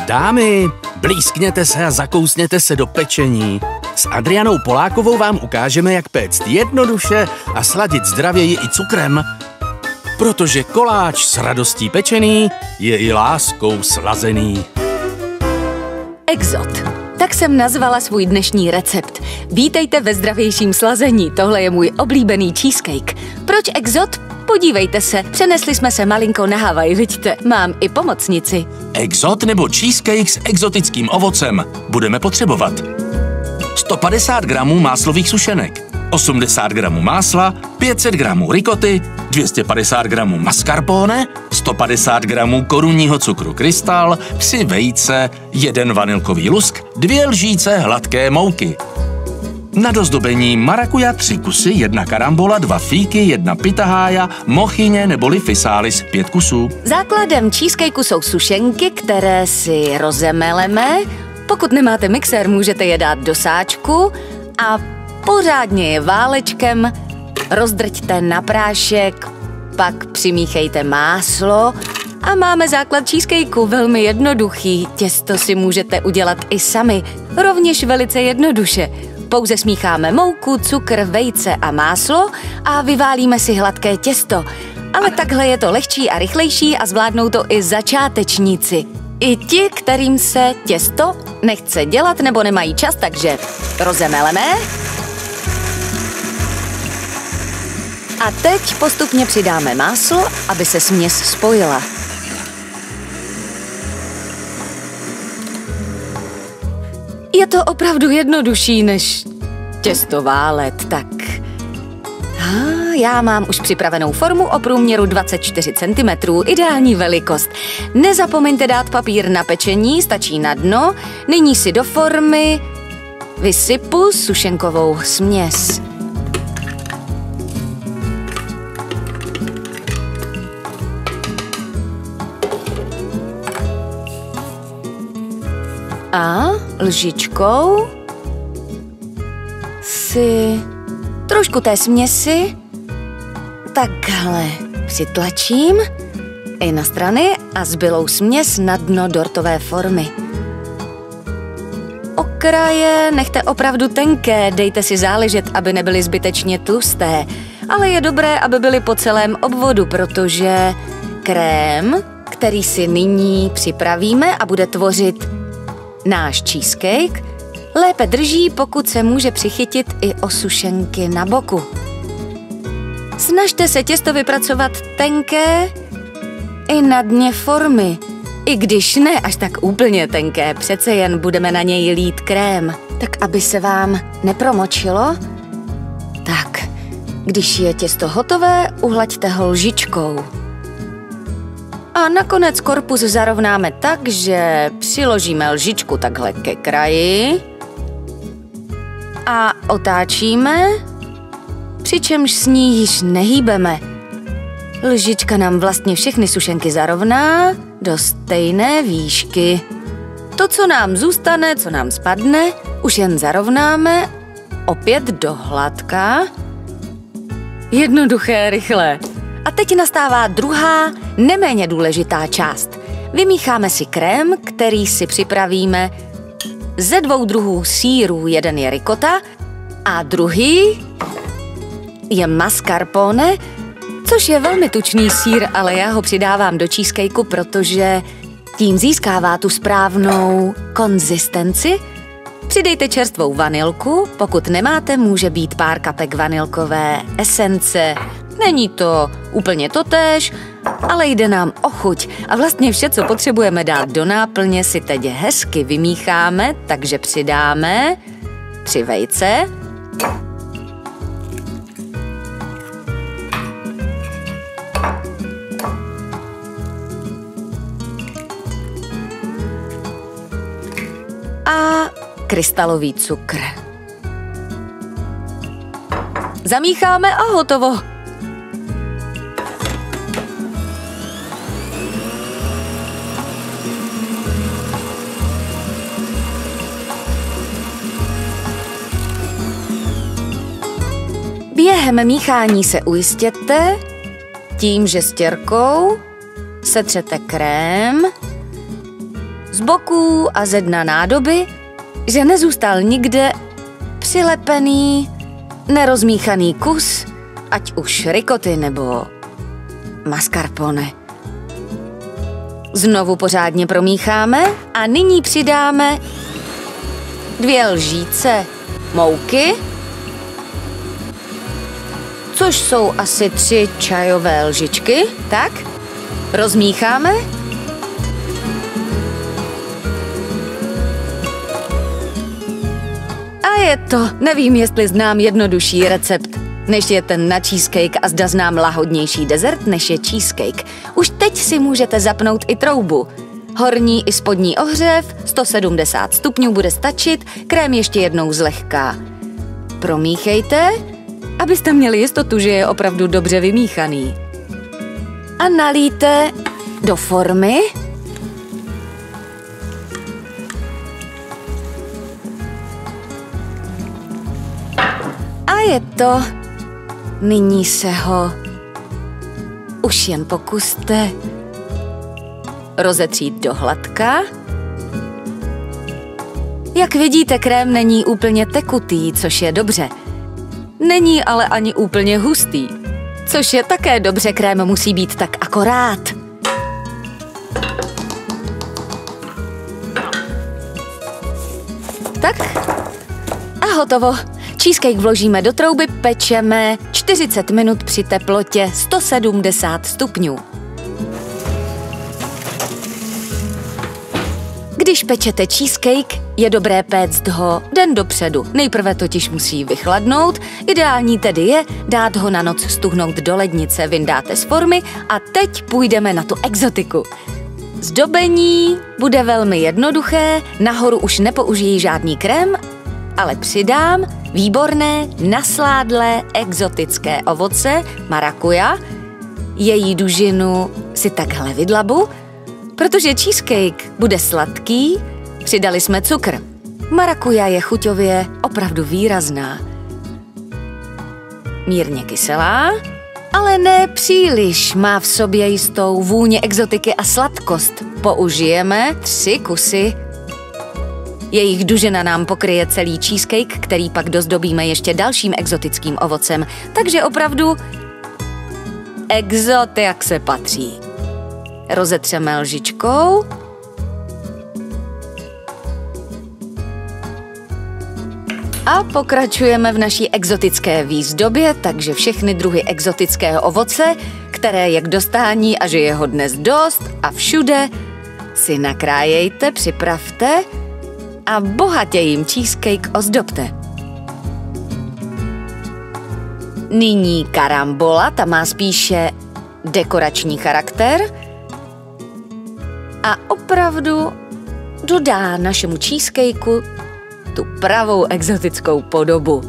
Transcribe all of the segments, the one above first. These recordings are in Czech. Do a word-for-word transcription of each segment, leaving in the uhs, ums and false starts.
Dámy, blízkněte se a zakousněte se do pečení. S Adrianou Polákovou vám ukážeme, jak péct jednoduše a sladit zdravěji i cukrem. Protože koláč s radostí pečený je i láskou slazený. Exot. Tak jsem nazvala svůj dnešní recept. Vítejte ve zdravějším slazení. Tohle je můj oblíbený cheesecake. Proč Exot? Podívejte se, přenesli jsme se malinko na Havaj, vidíte, mám i pomocnici. Exot nebo cheesecake s exotickým ovocem budeme potřebovat sto padesát gramů máslových sušenek, osmdesát gramů másla, pět set gramů ricoty, dvě stě padesát gramů mascarpone, sto padesát gramů korunního cukru krystal, tři vejce, jeden vanilkový lusk, dvě lžíce hladké mouky. Na dozdobení marakuja tři kusy, jedna karambola, dva fíky, jedna pitahája, mochyně neboli fisális pět kusů. Základem cheesecakeu jsou sušenky, které si rozemeleme. Pokud nemáte mixér, můžete je dát do sáčku a pořádně je válečkem rozdrťte na prášek, pak přimíchejte máslo a máme základ cheesecakeu, velmi jednoduchý. Těsto si můžete udělat i sami, rovněž velice jednoduše. Pouze smícháme mouku, cukr, vejce a máslo a vyválíme si hladké těsto. Ale takhle je to lehčí a rychlejší a zvládnou to i začátečníci. I ti, kterým se těsto nechce dělat nebo nemají čas, takže rozemeleme. A teď postupně přidáme máslo, aby se směs spojila. Je to opravdu jednodušší než těsto válet, tak... Ah, já mám už připravenou formu o průměru dvacet čtyři centimetrů, ideální velikost. Nezapomeňte dát papír na pečení, stačí na dno. Nyní si do formy vysypu sušenkovou směs. A lžičkou si trošku té směsi takhle přitlačím i na strany a zbylou směs na dno dortové formy. Okraje nechte opravdu tenké, dejte si záležet, aby nebyly zbytečně tlusté, ale je dobré, aby byly po celém obvodu, protože krém, který si nyní připravíme a bude tvořit náš cheesecake, lépe drží, pokud se může přichytit i o sušenky na boku. Snažte se těsto vypracovat tenké i na dně formy. I když ne až tak úplně tenké, přece jen budeme na něj lít krém. Tak aby se vám nepromočilo, tak když je těsto hotové, uhlaďte ho lžičkou. A nakonec korpus zarovnáme tak, že přiložíme lžičku takhle ke kraji a otáčíme, přičemž s ní již nehýbeme. Lžička nám vlastně všechny sušenky zarovná do stejné výšky. To, co nám zůstane, co nám spadne, už jen zarovnáme opět do hladka. Jednoduché, rychlé. A teď nastává druhá, neméně důležitá část. Vymícháme si krém, který si připravíme ze dvou druhů sýrů. Jeden je ricotta a druhý je mascarpone, což je velmi tučný sýr, ale já ho přidávám do cheesecakeu, protože tím získává tu správnou konzistenci. Přidejte čerstvou vanilku, pokud nemáte, může být pár kapek vanilkové esence. Není to úplně totéž, ale jde nám o chuť. A vlastně vše, co potřebujeme dát do náplně, si teď hezky vymícháme, takže přidáme tři vejce. A krystalový cukr. Zamícháme a hotovo. Během míchání se ujistěte tím, že stěrkou setřete krém, z boků a ze dna nádoby, že nezůstal nikde přilepený, nerozmíchaný kus, ať už ricoty nebo mascarpone. Znovu pořádně promícháme a nyní přidáme dvě lžíce mouky, což jsou asi tři čajové lžičky, tak? Rozmícháme. A je to, nevím, jestli znám jednodušší recept, než je ten na cheesecake a zda znám lahodnější dezert, než je cheesecake. Už teď si můžete zapnout i troubu. Horní i spodní ohřev, sto sedmdesát stupňů bude stačit, krém ještě jednou zlehka. Promíchejte, abyste měli jistotu, že je opravdu dobře vymíchaný. A nalijte do formy. A je to. Nyní se ho už jen pokuste rozetřít do hladka. Jak vidíte, krém není úplně tekutý, což je dobře. Není ale ani úplně hustý, což je také dobře, krém musí být tak akorát. Tak a hotovo. Cheesecake vložíme do trouby, pečeme čtyřicet minut při teplotě sto sedmdesát stupňů. Když pečete cheesecake, je dobré péct ho den dopředu. Nejprve totiž musí vychladnout, ideální tedy je dát ho na noc stuhnout do lednice, vyndáte z formy a teď půjdeme na tu exotiku. Zdobení bude velmi jednoduché, nahoru už nepoužijí žádný krém, ale přidám výborné, nasládlé, exotické ovoce, marakuja. Její dužinu si takhle vydlabu, protože cheesecake bude sladký, přidali jsme cukr. Marakuja je chuťově opravdu výrazná. Mírně kyselá, ale ne příliš, má v sobě jistou vůni exotiky a sladkost. Použijeme tři kusy. Jejich dužina nám pokryje celý cheesecake, který pak dozdobíme ještě dalším exotickým ovocem. Takže opravdu exot, jak se patří. Rozetřeme lžičkou. A pokračujeme v naší exotické výzdobě, takže všechny druhy exotického ovoce, které je k dostání a že je ho dnes dost a všude, si nakrájejte, připravte a bohatě jim cheesecake ozdobte. Nyní karambola, ta má spíše dekorační charakter a opravdu dodá našemu cheesecakeu tu pravou exotickou podobu.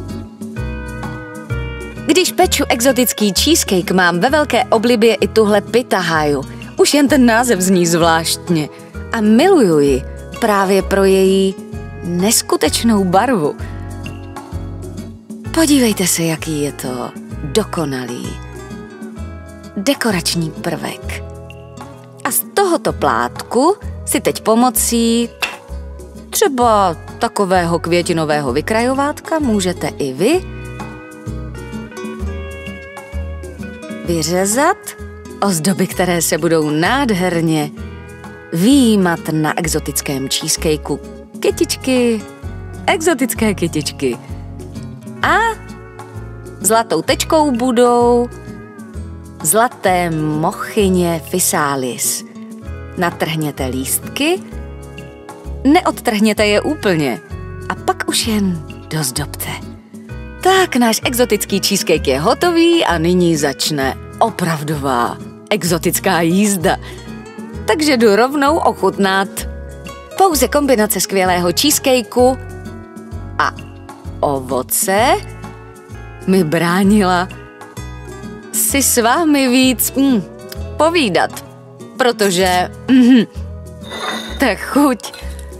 Když peču exotický cheesecake, mám ve velké oblibě i tuhle pitahaju. Už jen ten název zní zvláštně a miluju ji právě pro její neskutečnou barvu. Podívejte se, jaký je to dokonalý dekorační prvek. A z tohoto plátku si teď pomocí třeba takového květinového vykrajovátka můžete i vy vyřezat ozdoby, které se budou nádherně vyjímat na exotickém cheesecakeu. Kytičky, exotické kytičky. A zlatou tečkou budou zlaté mochyně physalis. Natrhněte lístky, neodtrhněte je úplně a pak už jen dozdobte. Tak náš exotický cheesecake je hotový a nyní začne opravdová exotická jízda. Takže jdu rovnou ochutnat. Pouze kombinace skvělého cheesecakeu a ovoce mi bránila si s vámi víc mm, povídat, protože mm, ta chuť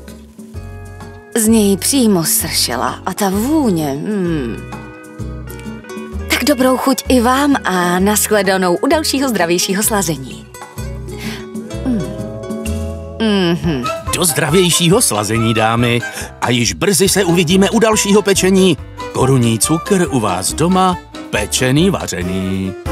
z něj přímo sršela a ta vůně. Mm. Tak dobrou chuť i vám a nashledanou u dalšího zdravějšího slazení. Mm. Mm-hmm. Do zdravějšího slazení, dámy. A již brzy se uvidíme u dalšího pečení. Korunní cukr u vás doma, pečený vařený.